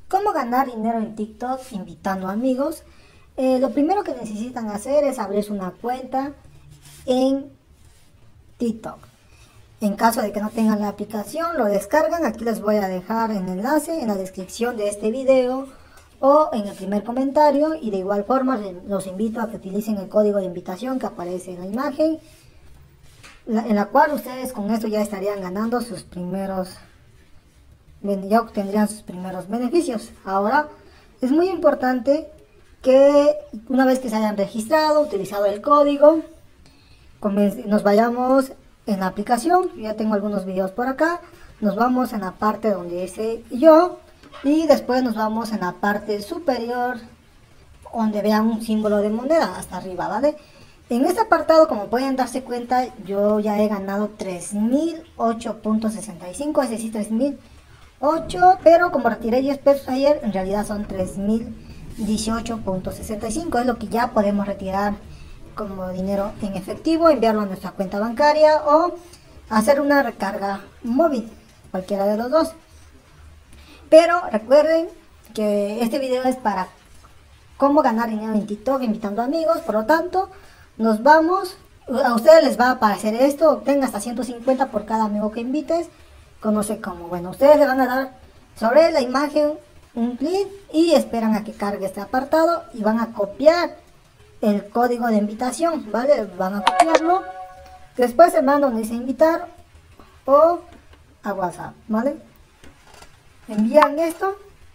¿Cómo ganar dinero en TikTok invitando amigos? Lo primero que necesitan hacer es abrirse una cuenta en TikTok. En caso de que no tengan la aplicación, lo descargan. Aquí les voy a dejar el enlace en la descripción de este video o en el primer comentario. Y de igual forma los invito a que utilicen el código de invitación que aparece en la imagen, en la cual ustedes con esto ya estarían ganando sus primeros, ya obtendrían sus primeros beneficios. Ahora es muy importante que una vez que se hayan registrado, utilizado el código, nos vayamos en la aplicación. Ya tengo algunos videos por acá. Nos vamos en la parte donde dice yo y después nos vamos en la parte superior donde vean un símbolo de moneda hasta arriba, ¿vale? En este apartado, como pueden darse cuenta, yo ya he ganado 3008.65, es decir, 3008, pero como retiré 10 pesos ayer, en realidad son 3018.65, es lo que ya podemos retirar como dinero en efectivo, enviarlo a nuestra cuenta bancaria o hacer una recarga móvil, cualquiera de los dos. Pero recuerden que este video es para cómo ganar dinero en TikTok invitando amigos, por lo tanto nos vamos, a ustedes les va a aparecer esto, obtenga hasta 150 por cada amigo que invites, conoce cómo. Bueno, ustedes le van a dar sobre la imagen un clic y esperan a que cargue este apartado y van a copiar el código de invitación, ¿vale? Van a copiarlo, después se mandan donde dice invitar o a WhatsApp, ¿vale? Envían esto,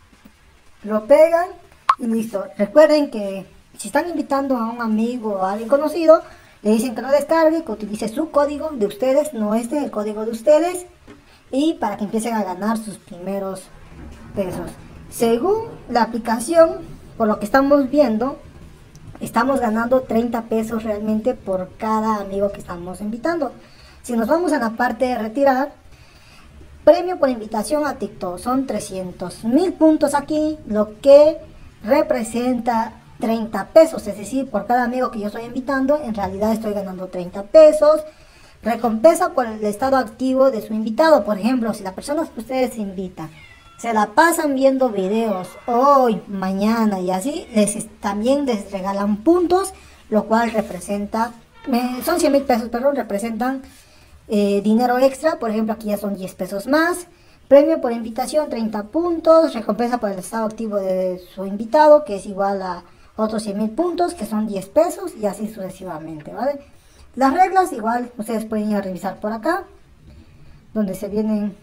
lo pegan y listo. Recuerden que si están invitando a un amigo o a alguien conocido, le dicen que lo descargue, que utilice su código de ustedes, no el código de ustedes, y para que empiecen a ganar sus primeros pesos. Según la aplicación, por lo que estamos viendo, estamos ganando 30 pesos realmente por cada amigo que estamos invitando. Si nos vamos a la parte de retirar, premio por invitación a TikTok, son 300.000 puntos aquí, lo que representa 30 pesos, es decir, por cada amigo que yo estoy invitando, en realidad estoy ganando 30 pesos. Recompensa por el estado activo de su invitado. Por ejemplo, si la persona que ustedes invitan se la pasan viendo videos hoy, mañana y así, también les regalan puntos, lo cual representa, son 100.000 pesos, perdón, representan dinero extra. Por ejemplo, aquí ya son 10 pesos más. Premio por invitación, 30 puntos. Recompensa por el estado activo de su invitado, que es igual a otros 100.000 puntos, que son 10 pesos, y así sucesivamente, ¿vale? Las reglas igual ustedes pueden ir a revisar por acá, donde se vienen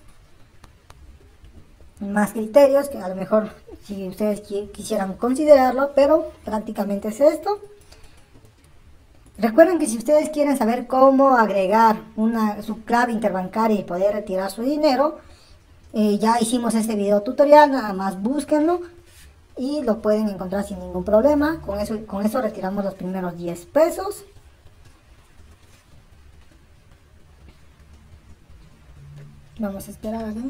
más criterios que a lo mejor si ustedes quisieran considerarlo, pero prácticamente es esto. Recuerden que si ustedes quieren saber cómo agregar su clave interbancaria y poder retirar su dinero, ya hicimos este video tutorial, nada más búsquenlo y lo pueden encontrar sin ningún problema. Con eso retiramos los primeros 10 pesos. Vamos a esperar acá.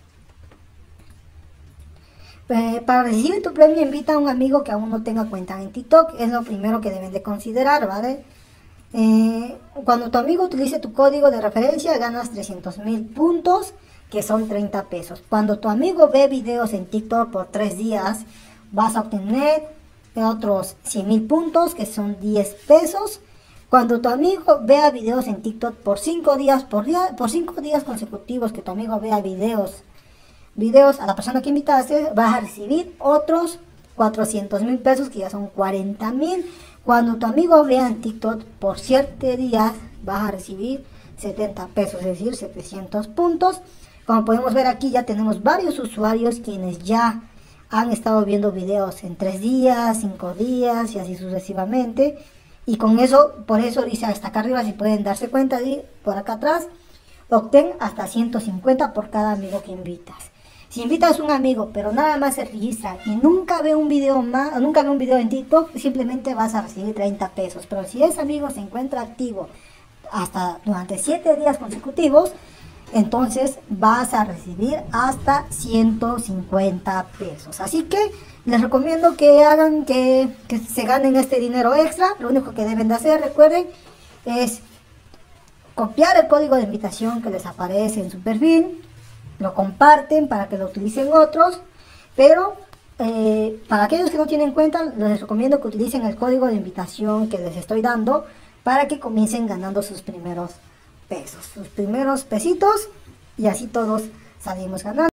Para recibir tu premio, invita a un amigo que aún no tenga cuenta en TikTok. Es lo primero que deben de considerar, ¿vale? Cuando tu amigo utilice tu código de referencia, ganas 300.000 puntos, que son 30 pesos. Cuando tu amigo ve videos en TikTok por 3 días, vas a obtener otros 100.000 puntos, que son 10 pesos. Cuando tu amigo vea videos en TikTok por 5 días, por 5 días consecutivos que tu amigo vea videos a la persona que invitaste, vas a recibir otros 400.000 pesos, que ya son 40.000. Cuando tu amigo vea en TikTok por 7 días, vas a recibir 70 pesos, es decir, 700 puntos. Como podemos ver aquí, ya tenemos varios usuarios quienes ya han estado viendo videos en 3 días, 5 días y así sucesivamente. Y con eso, por eso dice hasta acá arriba, si pueden darse cuenta, por acá atrás, obtén hasta 150 por cada amigo que invitas. Si invitas a un amigo, pero nada más se registra y nunca ve un video en TikTok, simplemente vas a recibir 30 pesos. Pero si ese amigo se encuentra activo durante 7 días consecutivos, entonces vas a recibir hasta 150 pesos. Así que les recomiendo que hagan que se ganen este dinero extra. Lo único que deben de hacer, recuerden, es copiar el código de invitación que les aparece en su perfil, lo comparten para que lo utilicen otros, Pero para aquellos que no tienen cuenta, les recomiendo que utilicen el código de invitación que les estoy dando para que comiencen ganando sus primeros pesos, sus primeros pesitos, y así todos salimos ganando.